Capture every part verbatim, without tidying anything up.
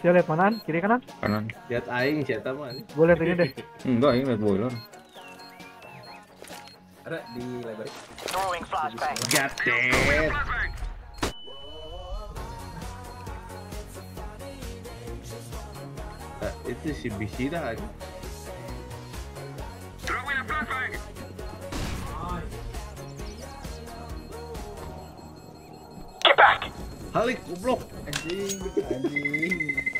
Saya lihat kanan, kiri kanan. Kanan. Lihat aing siapa mah. Gue lihat ini deh. Enggak, ini lihat boiler. Ada di lebar. Gatet. Nah, itu si Bisira aja. Halik goblok Anjing, anjing.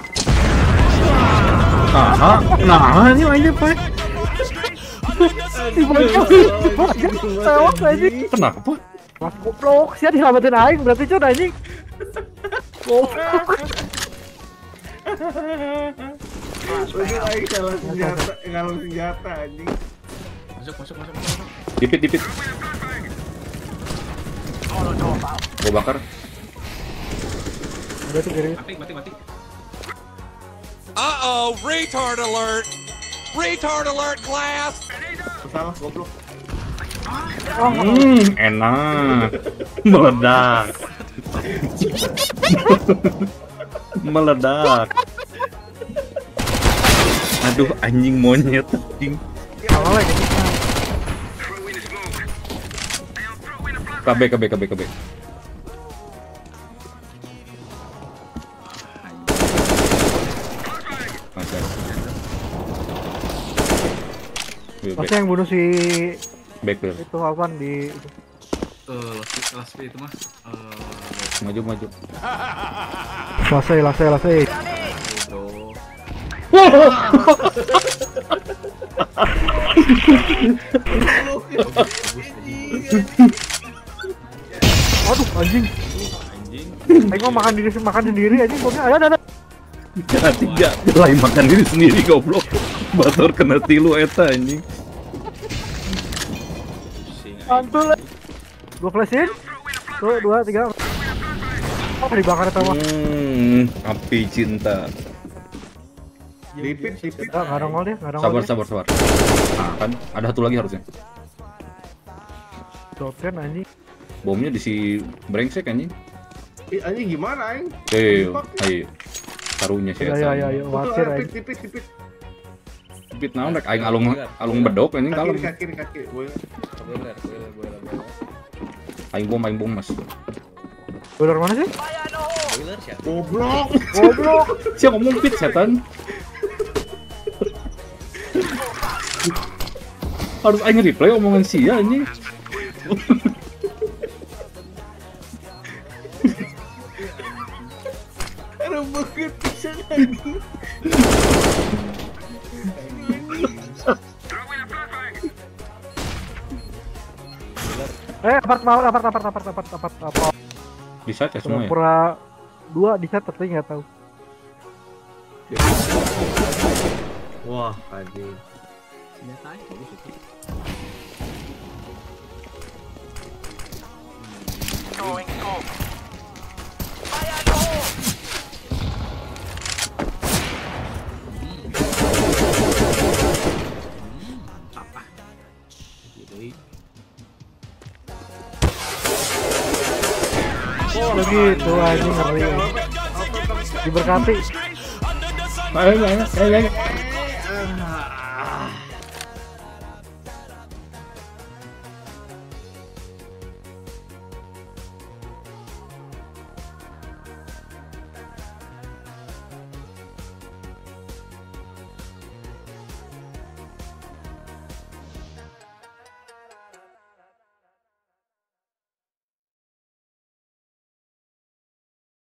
Nah, nah ini aja pak. Di bawah, tewak anjing. Kenapa? Mas goblok, sia diselamatin aing berarti cun anjing. Goblok. Udah aing salah senjata, ngalah senjata anjing. Masuk, masuk, masuk, masuk. Dipit, dipit. Gua bakar. Udah tuh kiri. Mati, mati, mati. Uh-oh, retard alert! Retard alert, class! Salah goblok. Hmm, enak. Meledak. Meledak. Aduh, anjing monyet anjing. Awal lagi. K B, K B, K B, K B. Pasti yang bunuh si Backfield. itu apaan di itu. Eh, last last itu mah. Eh, Maju, maju. Lasai, lasai, lasai. bro. Aduh, anjing. Anjing. Aing mau makan diri makan sendiri anjing, bomnya ada ada. Jangan tiga, lain makan diri sendiri goblok. Bator kena tilu eta anjing. Mantul. Gua flashin. Tuh, dua, tiga. Oh, dibakar eta mah. Hmm, api cinta. Lipit, lipit. Enggak, enggak nongol dia, enggak nongol. Sabar, dia. sabar, sabar. Nah, kan ada satu lagi harusnya. Shotgun anjing. Bomnya di si brengsek anjing. Ih, anjing gimana aing? Eh, ayo. Taruhnya sih. Ya ya ya, ya, wajar Lipit, anjing. lipit, lipit. Lipit naon rek aing alung alung bedok anjing kalem. Kaki, kaki, kaki. Boiler. Boiler, boiler, boiler, boiler. Aing bom, aing bom Mas. Boiler mana sih? Boiler siapa? Goblok. Goblok. Siapa ngomong pit setan? Harus aing replay omongan sia anjing. Rebeket pisan anjing. Eh, apart mau, apart, apart, apart, apart, apart, apart. Bisa ya semua ya. Pura dua di set tapi nggak tahu. Wah, anjing. Senjata aja bagus itu. Apa? Jadi Begitu anjing ngeri. Diberkati. Ayo, ayo, ayo, ayo.